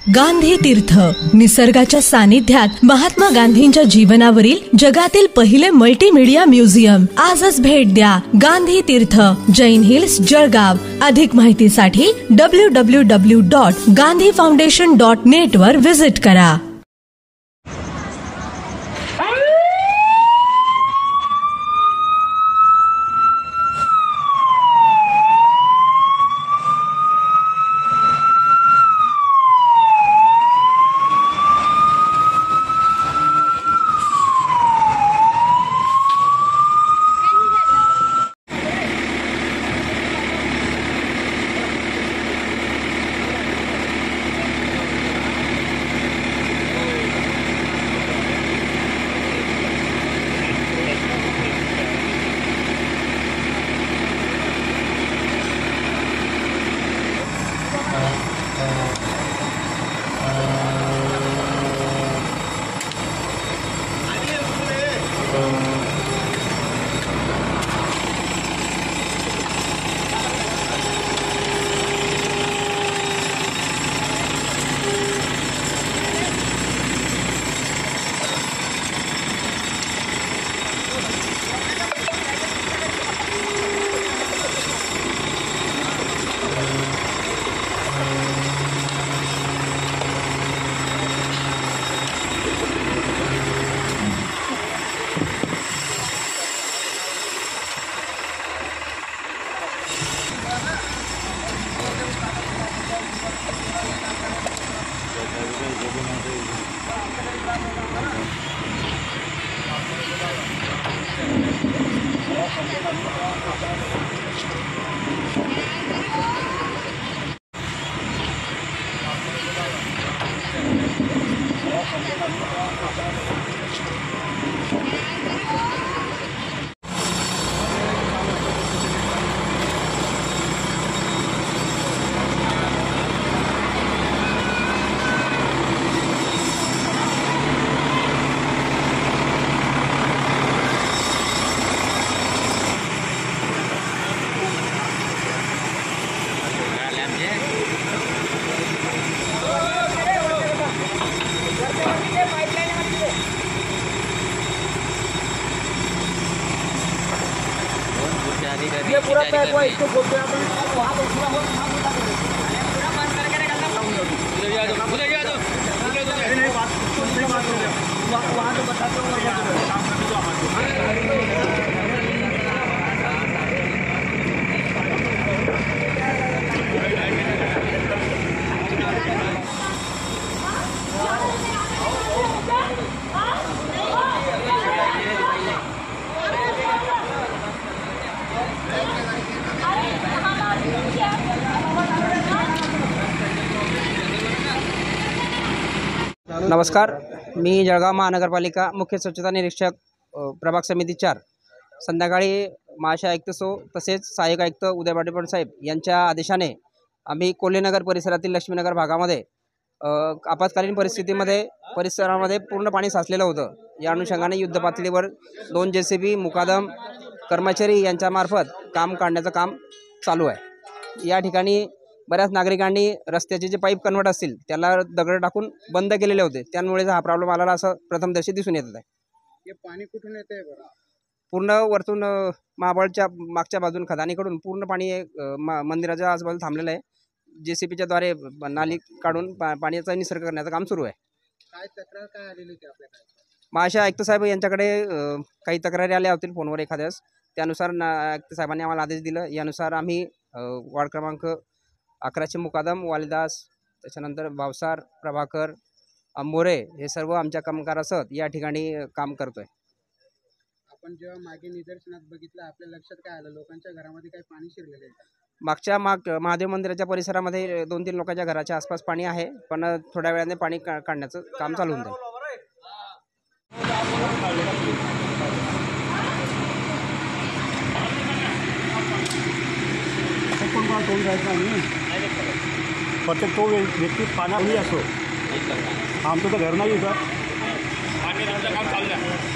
गांधी तीर्थ, निसर्गाच्या सानिध्यात महात्मा गांधींच्या जीवनावरील जगातील पहिले मल्टीमीडिया म्युझियम. आजच भेट द्या. गांधी तीर्थ, जैन हिल्स, जळगाव. अधिक माहितीसाठी www.gandhifoundation.net वर विजिट करा. ये पूरा पैक हुआ, इसको बोलते हैं अपन वहाँ पे पूरा हो पूरा बंद करके निकलना उधर जा दो नहीं बात वहाँ तो बताते हो काम करने दो हमारे नमस्कार, मी जळगाव महानगरपालिका मुख्य स्वच्छता निरीक्षक प्रभाग समिती 4. संध्याकाळी महाशय आयुक्त सो तसेच सहाय्यक आयुक्त उदय पाटील साहेब यांच्या आदेशाने आम्ही कोल्हेनगर परिसरातील लक्ष्मीनगर भागामध्ये आपत्कालीन परिसरामध्ये पूर्ण पाणी साचलेलं होतं. या अनुषंगाने युद्ध पातळीवर 2 JCB मुकादम कर्मचारी यांच्यामार्फत काम काढण्याचं काम चालू आहे. या ठिकाणी बऱ्याच नागरिकांनी रस्त्याचे जे पाईप कन्वर्ट असतील त्याला दगड टाकून बंद केलेले होते. त्यामुळे हा प्रॉब्लेम आला असं प्रथमदर्शी दिसून येत आहे. हे पाणी कुठून येते बरं? पूर्ण वरतून महाबळच्या मागच्या बाजून खदानीकडून पूर्ण पाणी मंदिराच्या आजूबाजूला थांबलेलं आहे. JCBच्या द्वारे नाली काढून पाण्याचा निसर्ग करण्याचं काम सुरू आहे. काय तक्रार काय आलेली होती आपल्याकडे? महाशय आयुक्त साहेब यांच्याकडे काही तक्रारी आल्या होतील फोनवर एखाद्यास. त्यानुसार आयुक्त साहेबांनी आम्हाला आदेश दिला. यानुसार आम्ही वार्ड क्रमांक 11चे मुकादम वालिदास, त्याच्यानंतर भावसार, प्रभाकर, मोरे हे सर्व आमच्या कामगारासह या ठिकाणी काम करतोय. आपण जेव्हा मागे निदर्शनात बघितलं आपल्या लक्षात काय आलं? लोकांच्या घरामध्ये काही पाणी शिरलेलं आहे? मागच्या महादेव मंदिराच्या परिसरामध्ये 2-3 लोकांच्या घराच्या आसपास पाणी आहे, पण थोड्या वेळाने पाणी काढण्याचं काम चालू होऊन जाईल. तोंड जायचं नाही, प्रत्येक तो व्यक्ती पाण्याखाली असतो. आमचं तर घर नाही इथं.